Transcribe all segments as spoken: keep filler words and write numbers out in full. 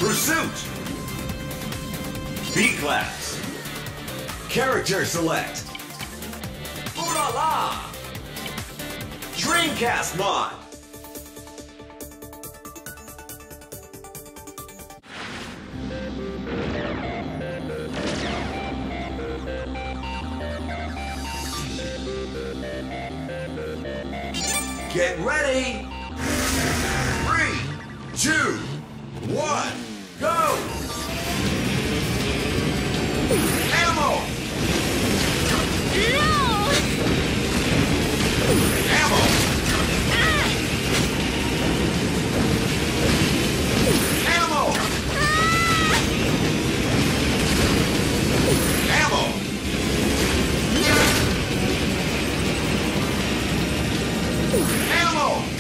Pursuit. B-Class. Character Select. Ooh la la! Dreamcast Mod. Get ready! Three, two, one, go! Ammo! No! Ammo! Ah! Ammo! Ammo! Ammo!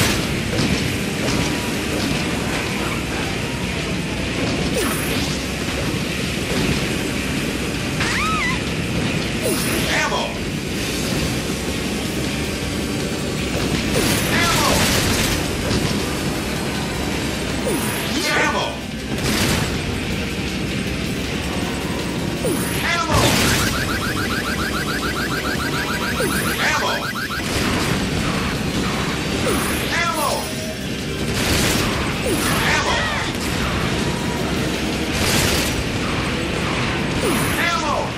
Ammo! Ammo! Ammo! Ammo! Ammo! Ammo! Ammo! Ammo!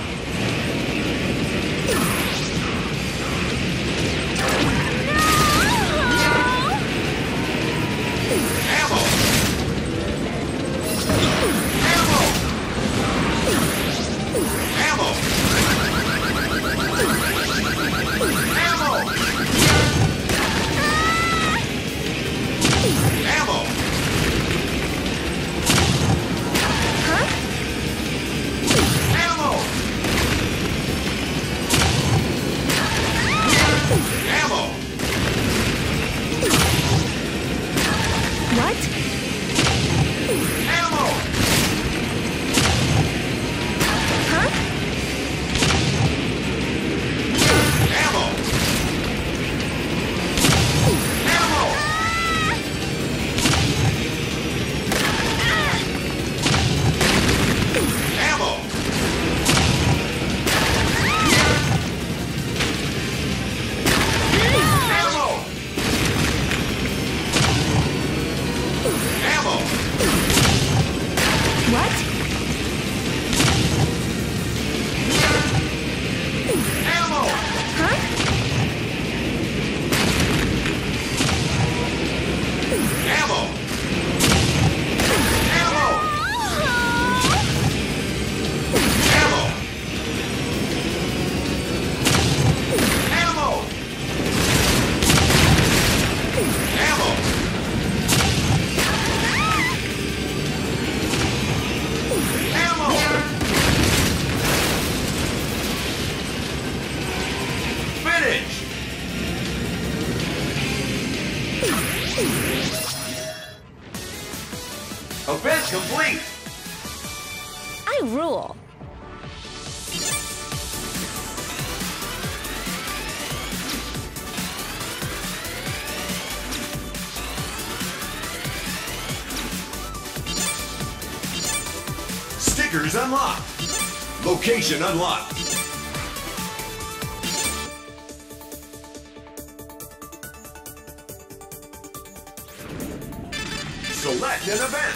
Ammo! Ammo! Ammo! Ammo! Huh? Ammo! Ammo! What? Ammo! Huh? Ammo! Ammo! Ammo! Ammo! Ammo! What? Ammo! Huh? Ammo! Ammo! Ammo! Ammo! Ammo! Ammo! Finish! Event complete! I rule. Stickers unlocked. Location unlocked. Select an event.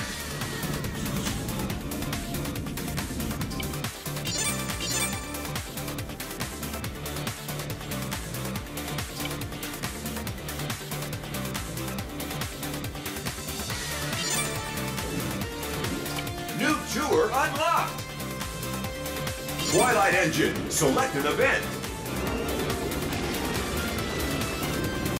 New tour unlocked. Twilight Engine. Select an event.